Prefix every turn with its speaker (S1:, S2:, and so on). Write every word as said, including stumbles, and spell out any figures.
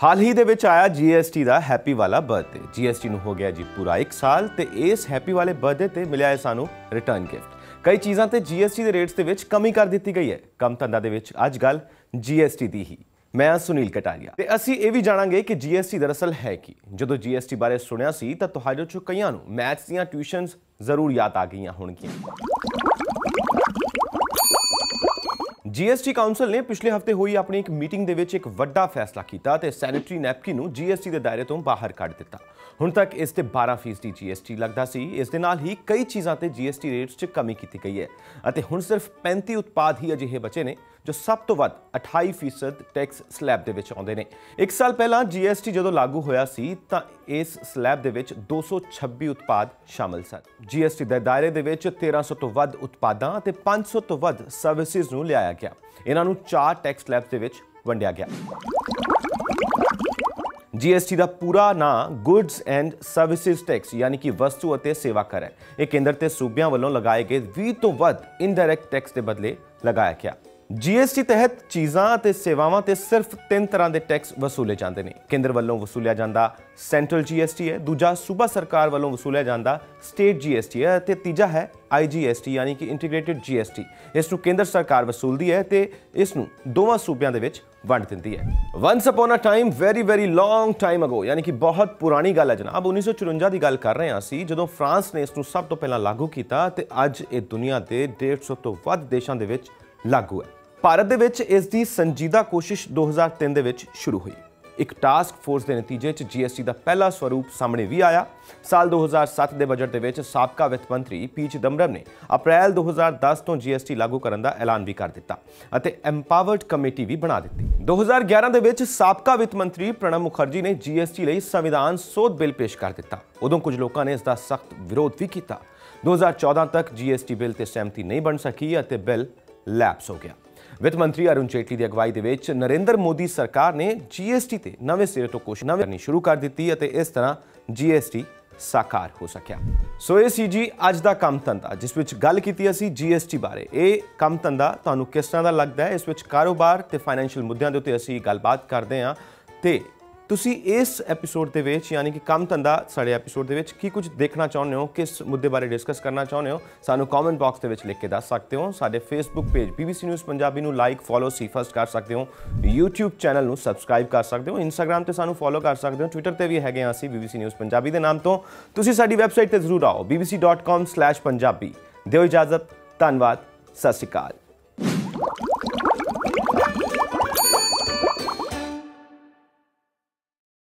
S1: हाल ही दे विच आया जीएसटी का हैप्पी वाला बर्थडे। जीएसटी नूं हो गया जी पूरा एक साल ते इस हैप्पी वाले बर्थडे ते मिलिया है सानू रिटर्न गिफ्ट। कई चीज़ां ते जीएसटी के रेट्स दे विच कमी कर दी गई है। कम धंधा दे विच अज गल जीएसटी दी ही। मैं हाँ सुनील कटारिया ते असीं ये भी जाणांगे कि जीएसटी दरअसल है की। जदों जीएसटी बारे सुनिया सी तां तुहाडे चों कईयां नूं मैथ्स दीयां ट्यूशनस जरूर याद आ गईयां होणगीआं। जीएसटी काउंसल ने पिछले हफ्ते हुई अपनी एक मीटिंग दे विच एक वड्डा फैसला किया ते सैनिटरी नैपकिन नूं जीएसटी के दायरे तो बाहर कढ़ दिता। हुण तक इस ते बारह फीसदी जीएसटी लगदा सी। इस दे नाल ही कई चीज़ां ते जीएसटी रेट्स च कमी की गई है अते हुण सिर्फ पैंती उत्पाद ही अजिहे बचे ने जो सब तो वध अठाई फीसद टैक्स स्लैब दे विच आउंदे ने। एक साल पहला जीएसटी जदों लागू होया सी तां इस स्लैब दे विच दो सौ छब्बी उत्पाद शामिल सन। जीएसटी दे दायरे दे विच तेरह सौ तो वध उत्पादां ते पांच सौ तो वध सर्विसेज नूं लिआया गया। इन्हां नूं चार टैक्स स्लैब्स दे विच वंडिया गया। जीएसटी का पूरा नाम गुड्स एंड सर्विसेज टैक्स यानी कि वस्तु अते सेवा कर है। यह केंद्र ते सूबियां वालों लगाए गए बीस तो वध इनडायरैक्ट टैक्स के बदले लगाया गया। जीएसटी तहत चीज़ां ते सेवावां ते सिर्फ तीन तरह के टैक्स वसूले जाते हैं। केंद्र वालों वसूलिया जाता सेंट्रल जीएसटी है, दूजा सूबा सरकार वालों वसूलिया जाता स्टेट जीएसटी है ते तीजा है आईजीएसटी यानी कि इंटीग्रेटेड जीएसटी। इसनूं केंद्र सरकार वसूलती है ते इसनूं दोवां सूबियां दे विच वंड दिंदी है। Once upon a time very very long time ago यानी कि बहुत पुरानी गल है जनाब, उन्नीस सौ चुरंजा की गल कर रहे हैं असीं जदों फ्रांस ने इसनूं सब तो पहला लागू किया ते अज ये दुनिया के डेढ़ सौ तो वध देशों के विच लागू है। भारत दे विच इस दी संजीदा कोशिश दो हज़ार तीन दे विच शुरू हुई। एक टास्क फोर्स के नतीजे च जीएसटी का पहला स्वरूप सामने भी आया। साल दो हज़ार सत्त के बजट के साबका वित्त मंत्री पी चिदंबरम ने अप्रैल दो हज़ार दस तो जीएसटी लागू करने का ऐलान भी कर दिता अते एम्पावर्ड कमेटी भी बना दी। दो हज़ार ग्यारह के साबका वित्त मंत्री प्रणब मुखर्जी ने जीएसटी लिए संविधान सोध बिल पेश कर दिता। उदों कुछ लोगों ने इसका सख्त विरोध भी किया। दो हज़ार चौदह तक जीएसटी बिल से सहमति नहीं बन सकी अते बिल लैप्स हो गया। वित्त मंत्री अरुण जेटली की अगवाई दे विच नरेंद्र मोदी सरकार ने जीएसटी ते नवे सिरे तो कोशिश करनी शुरू कर दी अते इस तरह जीएसटी साकार हो सकिया। सो ये सी जी अज दा काम धंधा जिस विच गल कीती असी जीएसटी बारे। ये काम धंधा तुहानूं किस तरह दा लगदा है? इस विच कारोबार ते फाइनैंशियल मुद्दों के उत्ते असी गलबात करते हैं ते तुसी इस एपीसोड के विच यानी कि काम धंधा साडे एपीसोड के विच की कुछ देखना चाहुंदे हो, किस मुद्दे बारे डिस्कस करना चाहुंदे हो, सानू कॉमेंट बॉक्स के विच लिख के दस सकते हो। साडे Facebook page BBC news Punjabi नू लाइक फॉलो सी फर्स्ट कर सकते हो, यूट्यूब चैनल नू सबसक्राइब कर सकते हो, इंस्टाग्राम ते सानू फॉलो कर सकते हो, ट्विटर ते भी हैगे असीं बीबीसी न्यूज़ पंजाबी के नाम तो। तुसी साडी वैबसाइट ते जरूर आओ BBC dot com slash Punjabi. दिओ इजाजत, धन्नवाद, सत श्री अकाल।